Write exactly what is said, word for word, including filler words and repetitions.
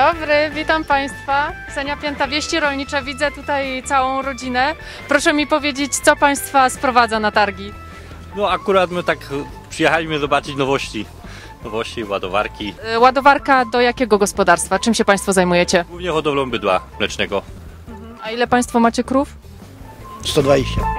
dobry, witam Państwa. Ksenia Pięta, Wieści Rolnicze. Widzę tutaj całą rodzinę. Proszę mi powiedzieć, co Państwa sprowadza na targi? No akurat my tak przyjechaliśmy zobaczyć nowości. Nowości, ładowarki. Ładowarka do jakiego gospodarstwa? Czym się Państwo zajmujecie? Głównie hodowlą bydła mlecznego. A ile Państwo macie krów? sto dwadzieścia.